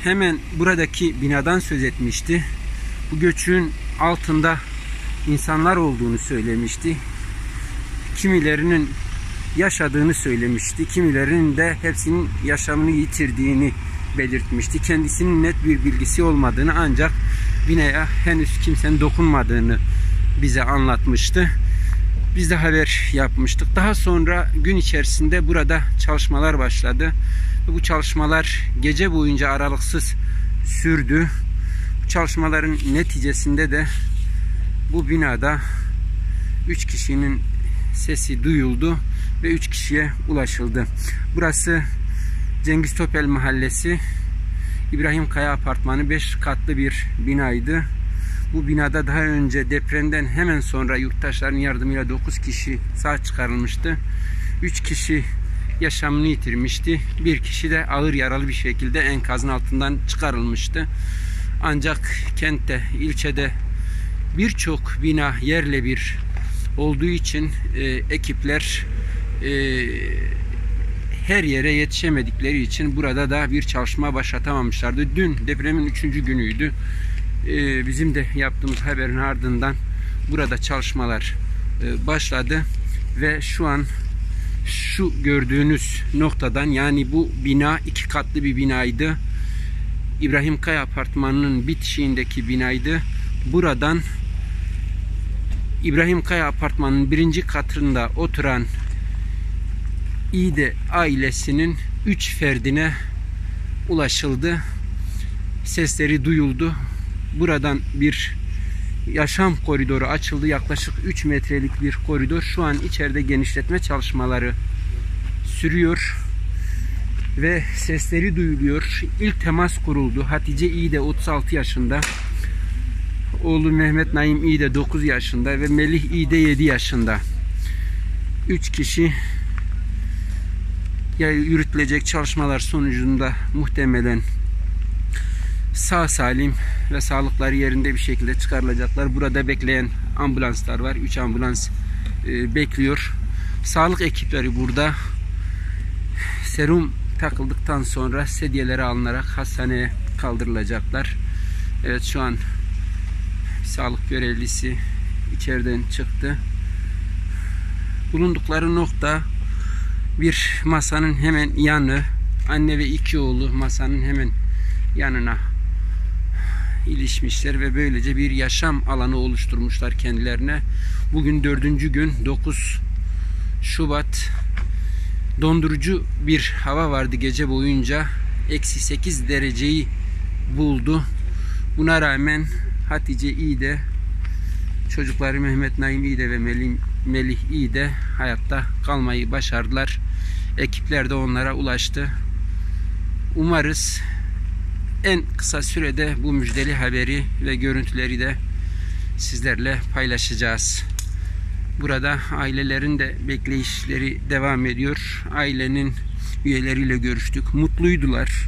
hemen buradaki binadan söz etmişti. Bu göçün altında insanlar olduğunu söylemişti. Kimilerinin yaşadığını söylemişti. Kimilerinin de hepsinin yaşamını yitirdiğini belirtmişti. Kendisinin net bir bilgisi olmadığını, ancak binaya henüz kimsenin dokunmadığını bize anlatmıştı. Biz de haber yapmıştık. Daha sonra gün içerisinde burada çalışmalar başladı. Bu çalışmalar gece boyunca aralıksız sürdü. Bu çalışmaların neticesinde de bu binada 3 kişinin sesi duyuldu ve 3 kişiye ulaşıldı. Burası Cengiz Topel Mahallesi, İbrahim Kaya Apartmanı, 5 katlı bir binaydı. Bu binada daha önce depremden hemen sonra yurttaşların yardımıyla 9 kişi sağ çıkarılmıştı. 3 kişi yaşamını yitirmişti. 1 kişi de ağır yaralı bir şekilde enkazın altından çıkarılmıştı. Ancak kentte, ilçede birçok bina yerle bir olduğu için ekipler her yere yetişemedikleri için burada da bir çalışma başlatamamışlardı. Dün depremin 3. günüydü. Bizim de yaptığımız haberin ardından burada çalışmalar başladı ve şu an şu gördüğünüz noktadan, yani bu bina 2 katlı bir binaydı. İbrahim Kaya Apartmanı'nın bitişiğindeki binaydı. Buradan İbrahim Kaya Apartmanı'nın 1. katında oturan İde ailesinin 3 ferdine ulaşıldı. Sesleri duyuldu. Buradan bir yaşam koridoru açıldı. Yaklaşık 3 metrelik bir koridor. Şu an içeride genişletme çalışmaları sürüyor ve sesleri duyuluyor. İlk temas kuruldu. Hatice İde 36 yaşında. Oğlu Mehmet Naim İde 9 yaşında ve Melih İde 7 yaşında. 3 kişi yürütülecek çalışmalar sonucunda muhtemelen sağ salim ve sağlıkları yerinde bir şekilde çıkarılacaklar. Burada bekleyen ambulanslar var. 3 ambulans bekliyor. Sağlık ekipleri burada. Serum takıldıktan sonra sedyeleri alınarak hastaneye kaldırılacaklar. Evet, şu an sağlık görevlisi içeriden çıktı. Bulundukları nokta bir masanın hemen yanı. Anne ve 2 oğlu masanın hemen yanına ilişmişler ve böylece bir yaşam alanı oluşturmuşlar kendilerine. Bugün 4. gün, 9 Şubat. Dondurucu bir hava vardı gece boyunca. -8 dereceyi buldu. Buna rağmen Hatice İde, çocukları Mehmet Naim İde ve Melih İde hayatta kalmayı başardılar. Ekipler de onlara ulaştı. Umarız en kısa sürede bu müjdeli haberi ve görüntüleri de sizlerle paylaşacağız. Burada ailelerin de bekleyişleri devam ediyor. Ailenin üyeleriyle görüştük. Mutlular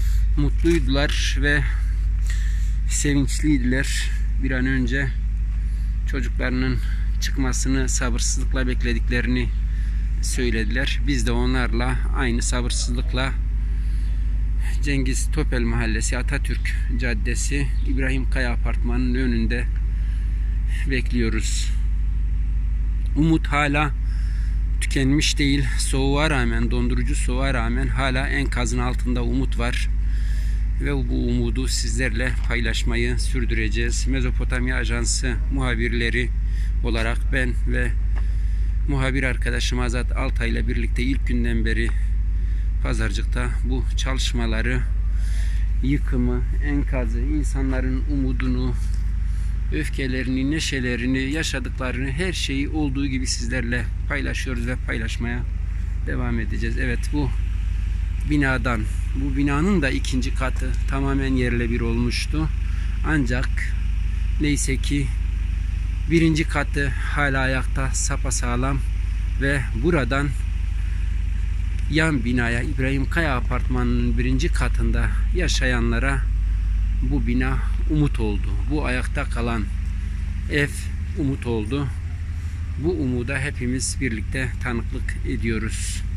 ve sevinçliydiler. Bir an önce çocuklarının çıkmasını sabırsızlıkla beklediklerini söylediler. Biz de onlarla aynı sabırsızlıkla Cengiz Topel Mahallesi, Atatürk Caddesi, İbrahim Kaya Apartmanı'nın önünde bekliyoruz. Umut hala tükenmiş değil. Soğuğa rağmen, dondurucu soğuğa rağmen hala enkazın altında umut var. Ve bu umudu sizlerle paylaşmayı sürdüreceğiz. Mezopotamya Ajansı muhabirleri olarak ben ve muhabir arkadaşım Azat Altay ile birlikte ilk günden beri Pazarcık'ta bu çalışmaları, yıkımı, enkazı, insanların umudunu, öfkelerini, neşelerini, yaşadıklarını, her şeyi olduğu gibi sizlerle paylaşıyoruz ve paylaşmaya devam edeceğiz. Evet, bu binanın da 2. katı tamamen yerle bir olmuştu. Ancak neyse ki 1. katı hala ayakta, sapasağlam ve buradan yan binaya, İbrahim Kaya Apartmanı'nın 1. katında yaşayanlara bu bina umut oldu. Bu ayakta kalan ev umut oldu. Bu umuda hepimiz birlikte tanıklık ediyoruz.